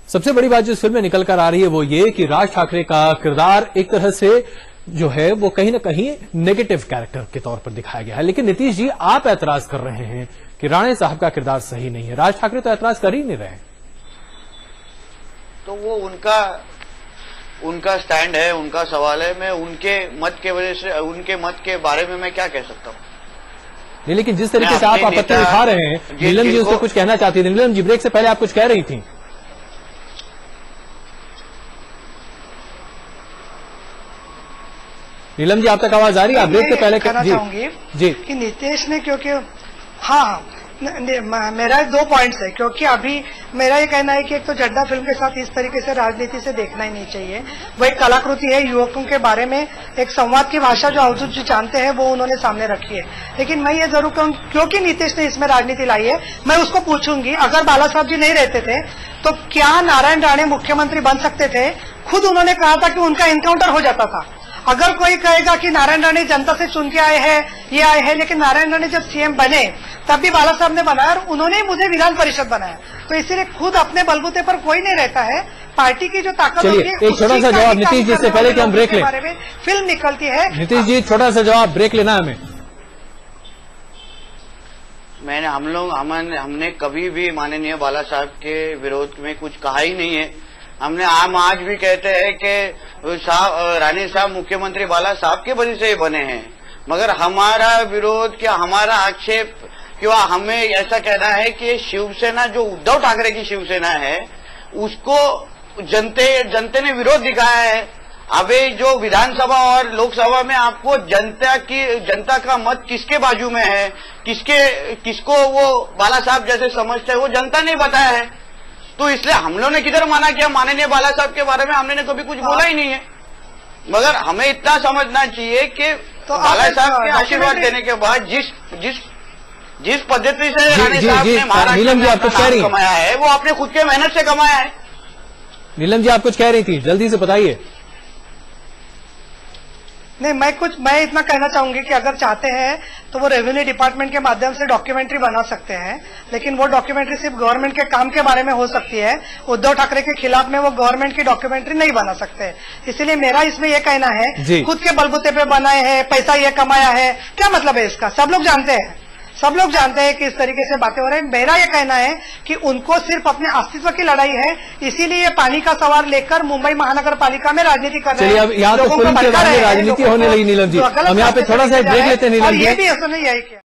सबसे बड़ी बात जो इस फिल्म में निकल कर आ रही है वो ये कि राज ठाकरे का किरदार एक तरह से जो है वो कहीं ना कहीं नेगेटिव कैरेक्टर के तौर पर दिखाया गया है। लेकिन नीतीश जी, आप ऐतराज कर रहे हैं कि राणे साहब का किरदार सही नहीं है। राज ठाकरे तो ऐतराज कर ही नहीं रहे। तो वो उनका स्टैंड है, उनका सवाल है। मैं उनके मत के वजह से, उनके मत के बारे में मैं क्या कह सकता हूँ। नहीं, लेकिन जिस तरीके से आप आपत्ति उठा रहे हैं, नीलम जी उससे कुछ कहना चाहती थी। नीलम जी, ब्रेक से पहले आप कुछ कह रही थी। नीलम जी, आप तक आवाज आ रही है? आप ब्रेक से पहले कहना चाहूंगी जी कि नीतीश ने, क्योंकि हाँ मेरा 2 पॉइंट्स है। क्योंकि अभी मेरा ये कहना है कि एक तो जड्डा फिल्म के साथ इस तरीके से राजनीति से देखना ही नहीं चाहिए। वो एक कलाकृति है, युवकों के बारे में एक संवाद की भाषा जो अवधूत जी जानते हैं वो उन्होंने सामने रखी है। लेकिन मैं ये जरूर कहूँ, क्योंकि नीतीश ने इसमें राजनीति लाई है, मैं उसको पूछूंगी, अगर बाला साहब जी नहीं रहते थे तो क्या नारायण राणे मुख्यमंत्री बन सकते थे? खुद उन्होंने कहा था कि उनका एनकाउंटर हो जाता था। अगर कोई कहेगा कि नारायण राणे जनता से चुन के आए हैं, ये आए हैं, लेकिन नारायण राणे जब सीएम बने तब भी बाला साहब ने बनाया और उन्होंने ही मुझे विधान परिषद बनाया। तो इसीलिए खुद अपने बलबूते पर कोई नहीं रहता है। पार्टी की जो ताकत होती है, एक छोटा सा जवाब नीतीश जी से पहले कि हम ब्रेक लें, बारे में फिल्म निकलती है। नीतीश जी, छोटा सा जवाब, ब्रेक लेना है हमें। हमने कभी भी माननीय बाला साहब के विरोध में कुछ कहा ही नहीं है। हमने आज भी कहते हैं कि राणे साहब मुख्यमंत्री बाला साहब के वजह से ही बने हैं। मगर हमारा विरोध क्या, हमारा आक्षेप क्यों, हमें ऐसा कहना है कि शिवसेना जो उद्धव ठाकरे की शिवसेना है उसको जनते ने विरोध दिखाया है। अभी जो विधानसभा और लोकसभा में आपको जनता का मत किसके बाजू में है, किसको वो बाला साहब जैसे समझते हैं, वो जनता ने बताया है। तो इसलिए हम लोगों ने किधर माना कि माननीय बाला साहब के बारे में हमने कभी कुछ बोला ही नहीं है। मगर हमें इतना समझना चाहिए कि तो बाला साहब के आशीर्वाद देने के बाद जिस पद्धति से राणे साहब ने महाराष्ट्र में नाम कमाया है वो अपने खुद के मेहनत से कमाया है। नीलम जी, आप कुछ कह रही थी, जल्दी से बताइए। नहीं, मैं इतना कहना चाहूंगी कि अगर चाहते हैं तो वो रेवेन्यू डिपार्टमेंट के माध्यम से डॉक्यूमेंट्री बना सकते हैं, लेकिन वो डॉक्यूमेंट्री सिर्फ गवर्नमेंट के काम के बारे में हो सकती है। उद्धव ठाकरे के खिलाफ में वो गवर्नमेंट की डॉक्यूमेंट्री नहीं बना सकते। इसीलिए मेरा इसमें ये कहना है, खुद के बलबूते पे बनाए हैं, पैसा ये कमाया है, क्या मतलब है इसका? सब लोग जानते हैं कि इस तरीके से बातें हो रही है। मेरा ये कहना है कि उनको सिर्फ अपने अस्तित्व की लड़ाई है, इसीलिए ये पानी का सवार लेकर मुंबई महानगर पालिका में राजनीति कर रहे हैं। अब यहाँ तो फिल्म के बारे में राजनीति होने लगी। नीलम जी, हम यहाँ पे थोड़ा सा ब्रेक लेते हैं। नीलम जी, ये भी ऐसा नहीं है।